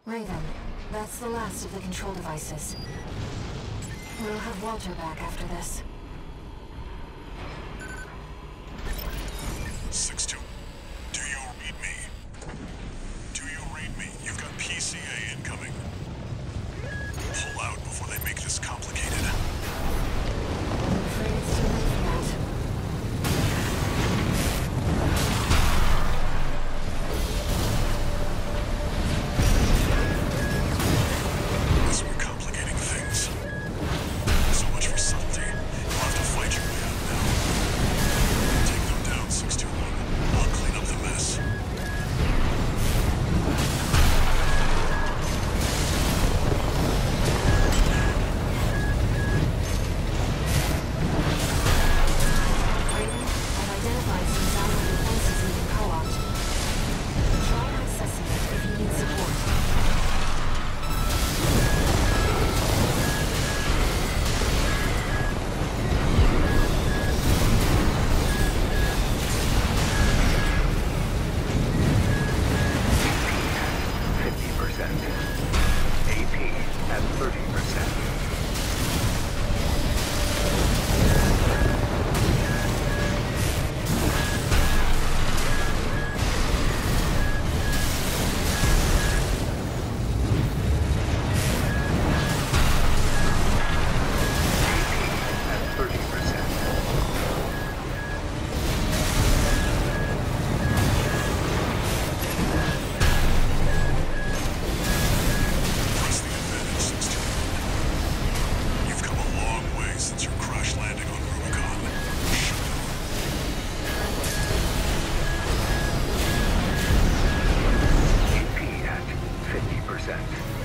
Raven, that's the last of the control devices. We'll have Walter back after this. 6-2. Do you read me? Do you read me? You've got PCA incoming. Pull out before they make this complicated. I'm afraid it's too late for that. As we're complicating things. So much for subtlety. You'll have to fight your way out now. Take them down, 621. I'll clean up the mess. Raven, I've identified some Zama defenses we can co-opt. Try accessing it if you need support. AP at 30%. At 30%. Press the advantage, 621. You've come a long way since your crash landing on Rubicon. AP at 50%.